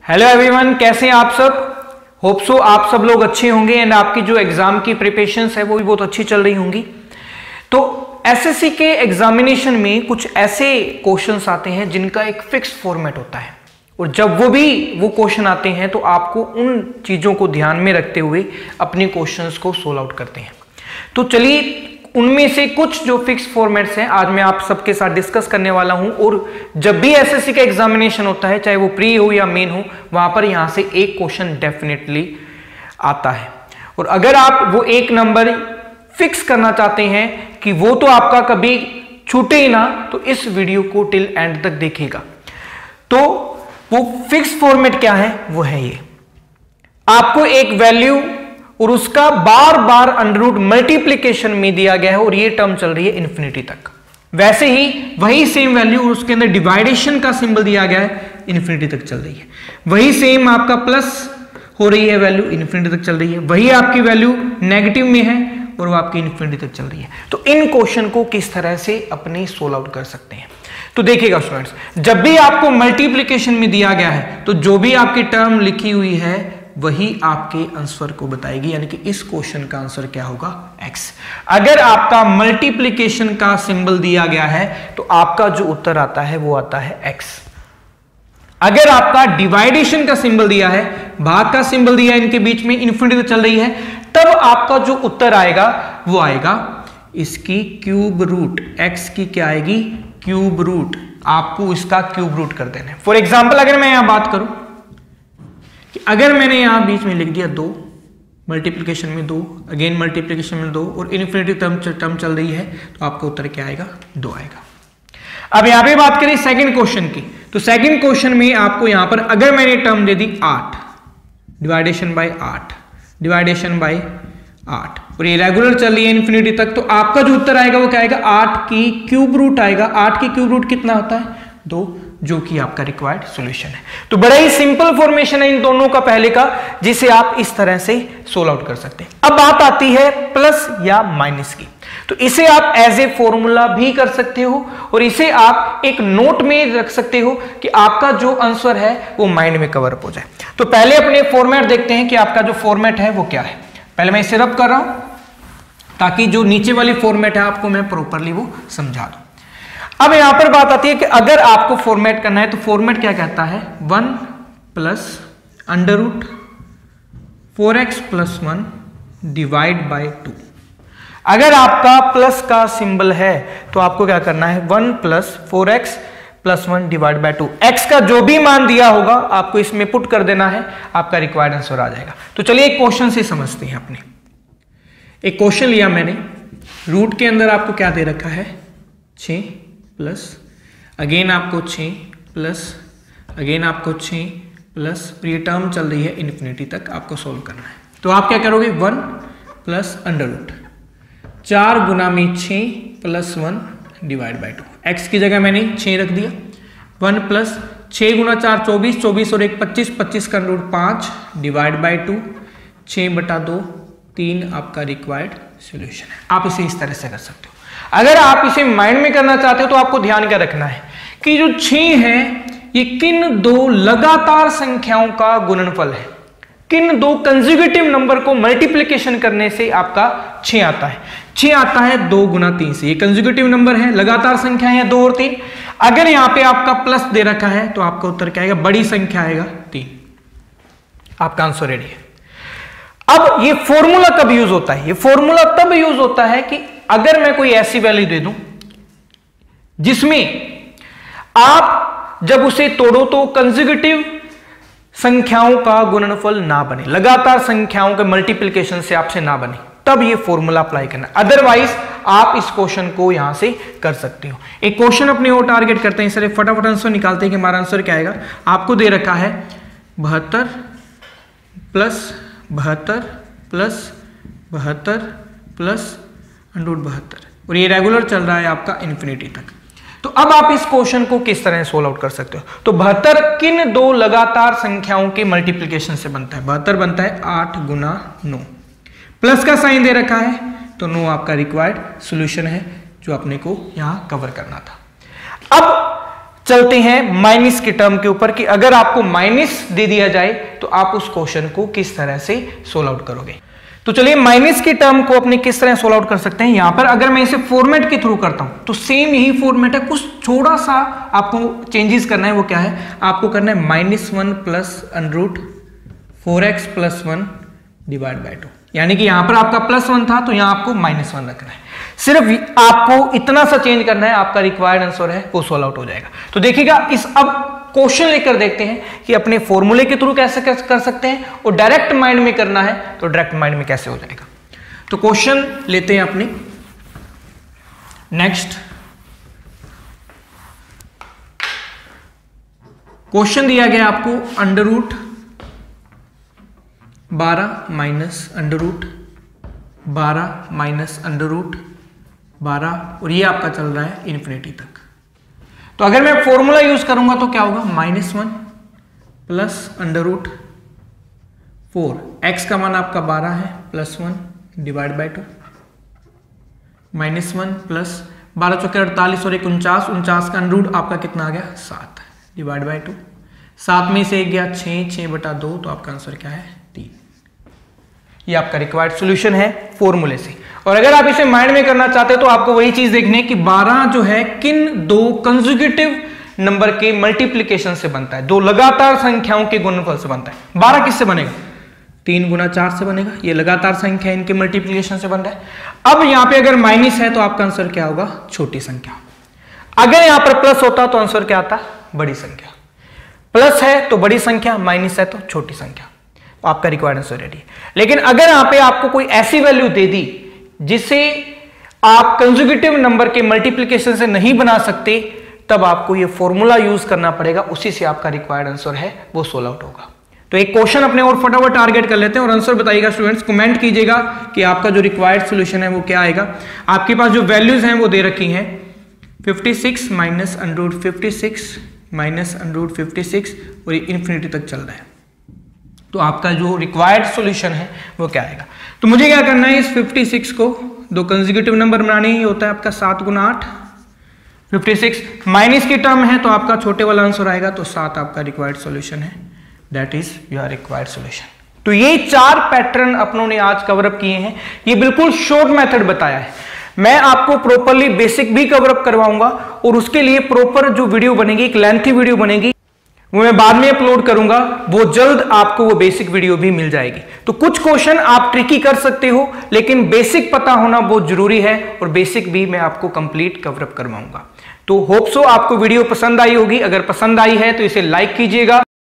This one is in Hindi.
हेलो एवरीवन, कैसे हैं आप सब। होप सो आप सब लोग अच्छे होंगे एंड आपकी जो एग्जाम की प्रिपरेशंस है वो भी बहुत अच्छी चल रही होंगी। तो एसएससी के एग्जामिनेशन में कुछ ऐसे क्वेश्चंस आते हैं जिनका एक फिक्स फॉर्मेट होता है और जब वो क्वेश्चन आते हैं तो आपको उन चीजों को ध्यान में रखते हुए अपने क्वेश्चंस को सोल्व आउट करते हैं। तो चलिए उनमें से कुछ जो फिक्स फॉर्मेट्स हैं आज मैं आप सबके साथ डिस्कस करने वाला हूं। और जब भी एसएससी का एग्जामिनेशन होता है, चाहे वो प्री हो या मेन हो, वहां पर यहां से एक क्वेश्चन डेफिनेटली आता है। और अगर आप वो एक नंबर फिक्स करना चाहते हैं कि वो तो आपका कभी छूटे ही ना, तो इस वीडियो को टिल एंड तक देखिएगा। तो वो फिक्स फॉर्मेट क्या है, वो है ये। आपको एक वैल्यू और उसका बार बार अंडर रूट मल्टीप्लीकेशन में दिया गया है और ये टर्म चल रही है इन्फिनिटी तक। वैसे ही वही सेम वैल्यू और उसके अंदर डिवाइडेशन का सिंबल दिया गया है, इन्फिनिटी तक चल रही है। वही सेम आपका प्लस हो रही है वैल्यू, इन्फिनिटी तक चल रही है। वही आपकी वैल्यू नेगेटिव में है और वो आपकी इन्फिनिटी तक चल रही है। तो इन क्वेश्चन को किस तरह से अपने सोल्व आउट कर सकते हैं, तो देखिएगा स्टूडेंट्स, जब भी आपको मल्टीप्लीकेशन में दिया गया है तो जो भी आपकी टर्म लिखी हुई है वही आपके आंसर को बताएगी, यानी कि इस क्वेश्चन का आंसर क्या होगा, x। अगर आपका मल्टीप्लिकेशन का सिंबल दिया गया है तो आपका जो उत्तर आता है वो आता है x। अगर आपका डिवाइडेशन का सिंबल दिया है, भाग का सिंबल दिया है, इनके बीच में इन्फिनिटी चल रही है, तब आपका जो उत्तर आएगा वो आएगा इसकी क्यूब रूट। x की क्या आएगी, क्यूब रूट। आपको इसका क्यूब रूट कर देना है। फॉर एग्जाम्पल अगर मैं यहां बात करूं कि अगर मैंने यहां बीच में लिख दिया 2, मल्टीप्लिकेशन में 2, अगेन मल्टीप्लिकेशन में 2 और इन्फिनिटी टर्म चल रही है, तो आपका उत्तर क्या आएगा, 2 आएगा। अब यहां पे बात करें सेकंड क्वेश्चन की, तो सेकंड क्वेश्चन में आपको यहां पर अगर मैंने टर्म दे दी 8, डिवाइडेशन बाय 8, डिवाइडेशन बाय 8 और ये रेगुलर चल रही है इन्फिनिटी तक, तो आपका जो उत्तर आएगा वो क्या आएगा, 8 की क्यूब रूट आएगा। 8 की क्यूब रूट कितना होता है, 2, जो कि आपका रिक्वायर्ड सॉल्यूशन है। तो बड़ा ही सिंपल फॉर्मेशन है इन दोनों का पहले का, जिसे आप इस तरह से सोल्व आउट कर सकते हैं। अब बात आती है प्लस या माइनस की, तो इसे आप एज ए फॉर्मूला भी कर सकते हो और इसे आप एक नोट में रख सकते हो कि आपका जो आंसर है वो माइंड में कवर अप हो जाए। तो पहले अपने फॉर्मेट देखते हैं कि आपका जो फॉर्मेट है वो क्या है। पहले मैं इसे रब कर रहा हूं ताकि जो नीचे वाली फॉर्मेट है आपको मैं प्रॉपरली वो समझा दूं। अब यहां पर बात आती है कि अगर आपको फॉर्मेट करना है तो फॉर्मेट क्या कहता है, 1 plus under root 4x plus 1 divide by 2। अगर आपका प्लस का सिंबल है तो आपको क्या करना है, 1 plus 4x plus 1 divide by 2। x का जो भी मान दिया होगा आपको इसमें पुट कर देना है, आपका रिक्वायर्ड आंसर आ जाएगा। तो चलिए एक क्वेश्चन से समझते हैं। अपने एक क्वेश्चन लिया मैंने, रूट के अंदर आपको क्या दे रखा है, 6 प्लस अगेन आपको 6 प्लस अगेन आपको 6 प्लस, ये टर्म चल रही है इन्फिनिटी तक, आपको सोल्व करना है। तो आप क्या करोगे, 1 प्लस अंडर रूट 4 गुना में 6 प्लस 1 डिवाइड बाय 2। x की जगह मैंने 6 रख दिया। 1 प्लस 6 गुना 4 24, 24 और 1 25, 25 का अंडर रूट 5 डिवाइड बाय 2, 6/2 3 आपका रिक्वायर्ड सॉल्यूशन है। आप इसे इस तरह से कर सकते हो। अगर आप इसे माइंड में करना चाहते हो तो आपको ध्यान क्या रखना है कि जो 6 है ये किन दो लगातार संख्याओं का गुणनफल है, किन दो कंसेक्यूटिव नंबर को मल्टीप्लिकेशन करने से आपका 6 आता है। 6 आता है 2 गुना 3 से, ये कंसेक्यूटिव नंबर है, लगातार संख्या है 2 और 3। अगर यहां पे आपका प्लस दे रखा है तो आपका उत्तर क्या आएगा, बड़ी संख्या आएगा 3। आपका आंसर रेडी है। अब ये फॉर्मूला कब यूज होता है, ये फॉर्मूला तब यूज होता है कि अगर मैं कोई ऐसी वैल्यू दे दूं जिसमें आप जब उसे तोड़ो तो कंसेक्यूटिव संख्याओं का गुणनफल ना बने, लगातार संख्याओं के मल्टीप्लिकेशन से आपसे ना बने, तब ये फॉर्मूला अप्लाई करना। अदरवाइज आप इस क्वेश्चन को यहां से कर सकते हो। एक क्वेश्चन अपने और टारगेट करते हैं, सर फटाफट आंसर निकालते हैं कि हमारा आंसर क्या आएगा। आपको दे रखा है 72 plus 72 plus 72 plus under root 72 और ये रेगुलर चल रहा है आपका इन्फिनिटी तक। तो अब आप इस क्वेश्चन को किस तरह सोल्व आउट कर सकते हो, तो 72 किन दो लगातार संख्याओं के मल्टीप्लिकेशन से बनता है, 72 बनता है 8 गुना 9, प्लस का साइन दे रखा है तो 9 आपका रिक्वायर्ड सॉल्यूशन है जो अपने को यहां कवर करना था। अब चलते हैं माइनस के टर्म के ऊपर कि अगर आपको माइनस दे दिया जाए तो आप उस क्वेश्चन को किस तरह से सोल्व आउट करोगे। तो चलिए माइनस की टर्म को अपने किस तरह सोल्व आउट कर सकते हैं। यहां पर अगर मैं इसे फॉर्मेट के थ्रू करता हूं तो सेम यही फॉर्मेट है, कुछ थोड़ा सा आपको चेंजेस करना है। वो क्या है, आपको करना है -1 प्लस √4x + 1 डिवाइड बाय 2, यानी कि यहां पर आपका +1 था तो यहां आपको -1 रखना है। सिर्फ आपको इतना सा चेंज करना है, आपका रिक्वायर्ड आंसर है वो सोल्व आउट हो जाएगा। तो देखिएगा इस अब क्वेश्चन लेकर देखते हैं कि अपने फॉर्मूले के थ्रू कैसे कर सकते हैं, और डायरेक्ट माइंड में करना है तो डायरेक्ट माइंड में कैसे हो जाएगा। तो क्वेश्चन लेते हैं अपने नेक्स्ट। क्वेश्चन दिया गया आपको √12 -√12 और ये आपका चल रहा है इन्फिनिटी तक। तो अगर मैं फॉर्मूला यूज करूंगा तो क्या होगा, -1 प्लस √4, x का मान आपका 12 है, +1 डिवाइड बाय 2, -1 प्लस 12 चौके 48 और 1 49 का √ आपका कितना आ गया 7 डिवाइड बाय 2, 7 में से 1 गया 6/2, तो आपका आंसर क्या है 3। ये आपका रिक्वायर्ड सॉल्यूशन है फॉर्मूले से। और अगर आप इसे माइंड में करना चाहते हैं तो आपको वही चीज देखनी है कि 12 जो है किन दो कंसेक्यूटिव नंबर के मल्टीप्लिकेशन से बनता है, दो लगातार संख्याओं के गुणनफल से बनता है। 12 किससे बनेगा, 3 × 4 से बनेगा। ये लगातार संख्या इनके मल्टीप्लिकेशन से बन रहा है। अब यहां पे अगर माइनस है तो आपका आंसर क्या होगा, छोटी संख्या। अगर यहां पर प्लस होता तो आंसर क्या आता, बड़ी संख्या। प्लस है तो बड़ी संख्या, माइनस है तो छोटी संख्या, तो आपका रिक्वायर्ड आंसर रेडी है। लेकिन अगर यहां पे आपको कोई ऐसी वैल्यू दे दी जिसे आप कंसेक्यूटिव नंबर के मल्टीप्लिकेशन से नहीं बना सकते, तब आपको ये फॉर्मूला यूज करना पड़ेगा, उसी से आपका रिक्वायर्ड आंसर है वो सोल्व आउट होगा। तो एक क्वेश्चन अपने और फटाफट टारगेट कर लेते हैं और आंसर बताइएगा स्टूडेंट्स, कमेंट कीजिएगा कि आपका जो रिक्वायर्ड सॉल्यूशन है वो क्या आएगा। आपके पास जो वैल्यूज हैं वो दे रखी हैं 56 -√56 -√56 और ये इन्फिनिटी तक चल रहा है। तो आपका जो रिक्वायर्ड सॉल्यूशन है वो क्या आएगा। तो मुझे क्या करना है, इस 56 को दो कंसेक्यूटिव नंबर बनाने ही होता है आपका 7 × 8 56, माइनस की टर्म है तो आपका छोटे वाला आंसर आएगा, तो 7 आपका रिक्वायर्ड सॉल्यूशन है, that is your required solution. तो ये 4 पैटर्न अपनों ने आज कवर अप किए हैं। ये बिल्कुल शॉर्ट मेथड बताया है। मैं आपको प्रॉपरली बेसिक भी कवर अप करवाऊंगा और उसके लिए प्रॉपर जो वीडियो बनेगी, एक लेंथी वीडियो बनेगी, वो मैं बाद में अपलोड करूंगा। वो जल्द आपको वो बेसिक वीडियो भी मिल जाएगी। तो कुछ क्वेश्चन आप ट्रिकी कर सकते हो, लेकिन बेसिक पता होना बहुत जरूरी है और बेसिक भी मैं आपको कंप्लीट कवर अप करवाऊंगा। तो होप सो आपको वीडियो पसंद आई होगी। अगर पसंद आई है तो इसे लाइक कीजिएगा।